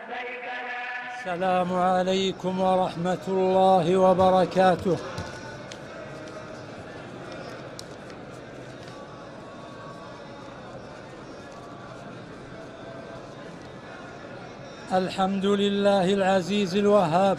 السلام عليكم ورحمة الله وبركاته. الحمد لله العزيز الوهاب،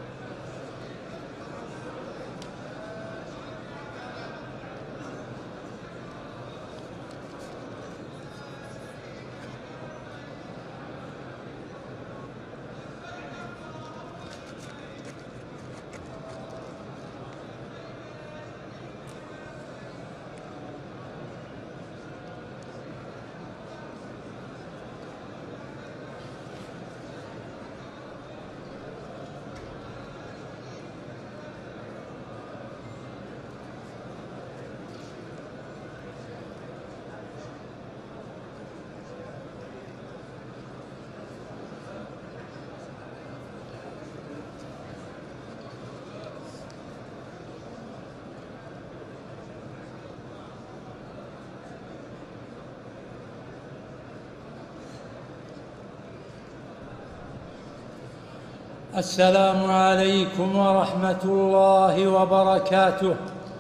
السلام عليكم ورحمة الله وبركاته.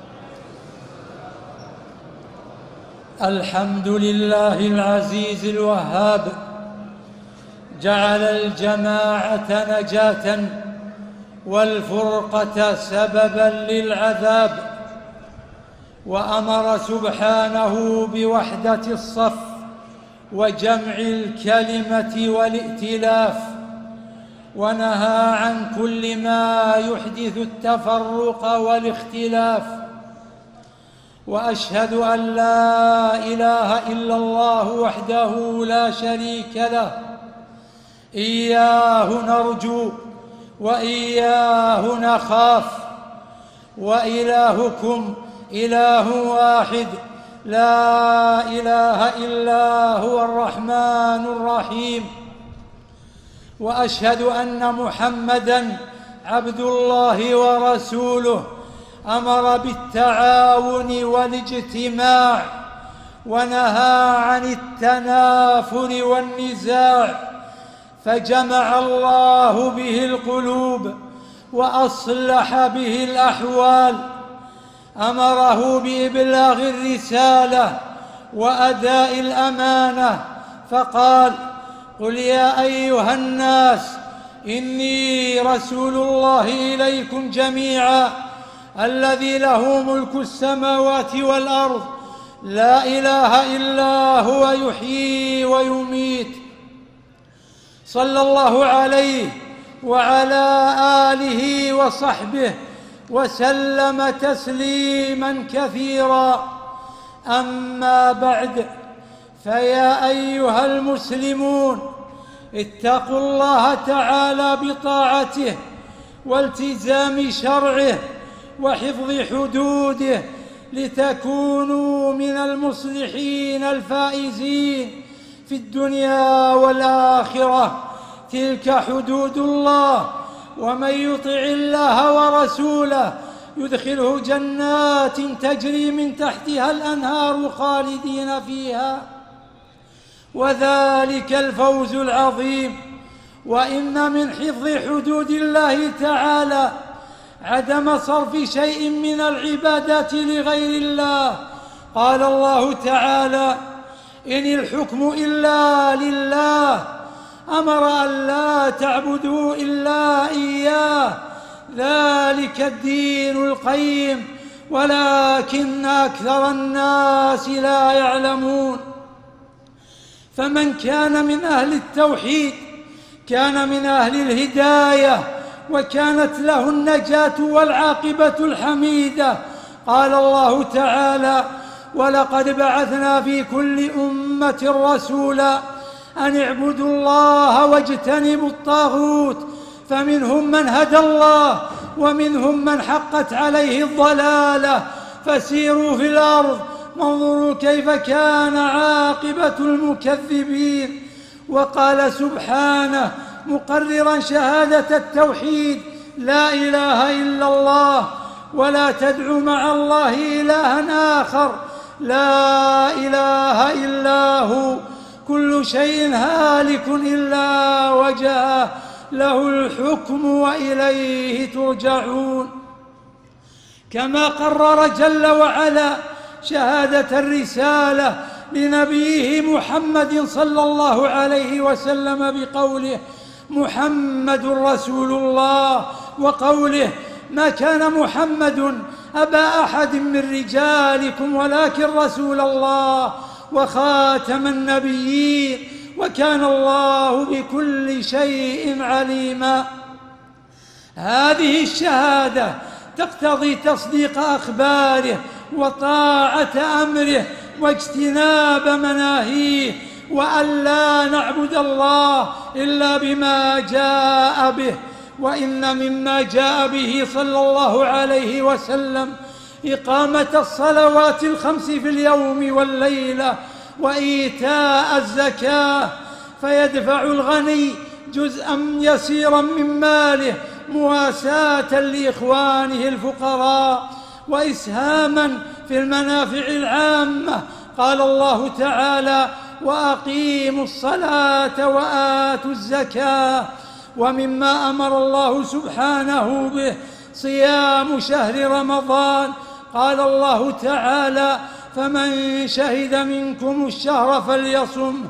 الحمد لله العزيز الوهاب، جعل الجماعة نجاة والفرقة سببا للعذاب، وأمر سبحانه بوحدة الصف وجمع الكلمة والائتلاف، ونهى عن كل ما يحدث التفرق والاختلاف. وأشهد أن لا إله إلا الله وحده لا شريك له، إياه نرجو وإياه نخاف، وإلهكم إله واحد لا إله إلا هو الرحمن الرحيم. وأشهد أن محمدًا عبد الله ورسوله، أمر بالتعاون والاجتماع ونهى عن التنافر والنزاع، فجمع الله به القلوب وأصلح به الأحوال. أمره بإبلاغ الرسالة وأداء الأمانة، فقال: قل يا أيها الناس إني رسول الله إليكم جميعا الذي له ملك السماوات والأرض، لا إله إلا هو يحيي ويميت. صلى الله عليه وعلى آله وصحبه وسلم تسليما كثيرا. أما بعد، فيا أيها المسلمون، اتقوا الله تعالى بطاعته والتزام شرعه وحفظ حدوده، لتكونوا من المصلحين الفائزين في الدنيا والآخرة. تلك حدود الله، ومن يطع الله ورسوله يدخله جنات تجري من تحتها الأنهار خالدين فيها، وذلك الفوز العظيم. وإن من حفظ حدود الله تعالى عدم صرف شيء من العبادات لغير الله. قال الله تعالى: إن الحكم إلا لله، أمر أن لا تعبدوا إلا إياه، ذلك الدين القيم، ولكن أكثر الناس لا يعلمون. فمن كان من أهل التوحيد كان من أهل الهداية، وكانت له النجاة والعاقبة الحميدة. قال الله تعالى: ولقد بعثنا في كل أمة رسولا أن اعبدوا الله واجتنبوا الطاغوت، فمنهم من هدى الله ومنهم من حقت عليه الضلالة، فسيروا في الأرض وانظروا كيف كان عاقبة المكذبين. وقال سبحانه مقررا شهادة التوحيد: لا إله إلا الله، ولا تدعوا مع الله إلها آخر، لا إله إلا هو، كل شيء هالك إلا وجهه، له الحكم وإليه ترجعون. كما قرر جل وعلا شهادة الرسالة لنبيه محمد صلى الله عليه وسلم بقوله: محمد رسول الله، وقوله: ما كان محمد أبا أحد من رجالكم ولكن رسول الله وخاتم النبيين وكان الله بكل شيء عليما. هذه الشهادة تقتضي تصديق أخباره وطاعة أمره واجتناب مناهيه، وأن لا نعبد الله إلا بما جاء به. وإن مما جاء به صلى الله عليه وسلم إقامة الصلوات الخمس في اليوم والليلة وإيتاء الزكاة، فيدفع الغني جزءا يسيرا من ماله مواساة لإخوانه الفقراء وإسهاما في المنافع العامة. قال الله تعالى: وأقيموا الصلاة وآتوا الزكاة. ومما أمر الله سبحانه به صيام شهر رمضان، قال الله تعالى: فمن شهد منكم الشهر فليصم.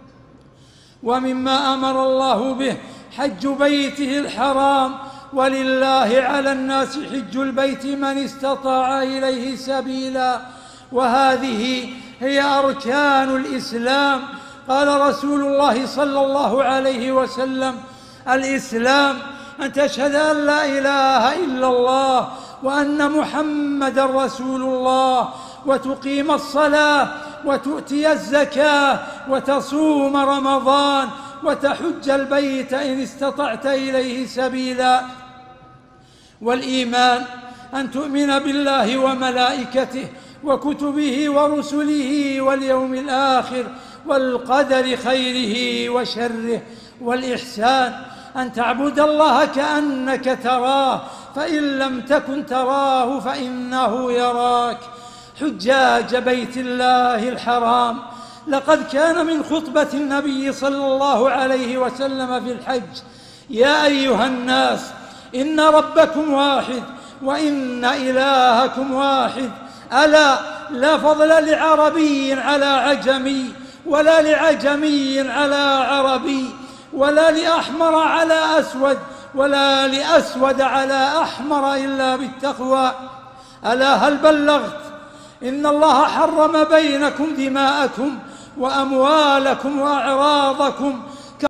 ومما أمر الله به حج بيته الحرام، ولله على الناس حج البيت من استطاع إليه سبيلا. وهذه هي أركان الإسلام. قال رسول الله صلى الله عليه وسلم: الإسلام أن تشهد أن لا إله إلا الله وأن محمدا رسول الله، وتقيم الصلاة وتؤتي الزكاة وتصوم رمضان وتحج البيت إن استطعت إليه سبيلا. والإيمان أن تؤمن بالله وملائكته وكتبه ورسله واليوم الآخر والقدر خيره وشره. والإحسان أن تعبد الله كأنك تراه، فإن لم تكن تراه فإنه يراك. حجاج بيت الله الحرام، لقد كان من خطبة النبي صلى الله عليه وسلم في الحج: يا أيها الناس، إن ربكم واحد وإن إلهكم واحد، ألا لا فضل لعربي على عجمي، ولا لعجمي على عربي، ولا لأحمر على أسود، ولا لأسود على أحمر إلا بالتقوى. ألا هل بلغت؟ إن الله حرم بينكم دماءكم وأموالكم وأعراضكم